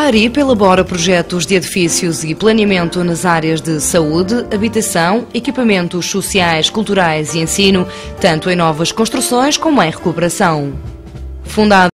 ARIP elabora projetos de edifícios e planeamento nas áreas de saúde, habitação, equipamentos sociais, culturais e ensino, tanto em novas construções como em recuperação. Fundado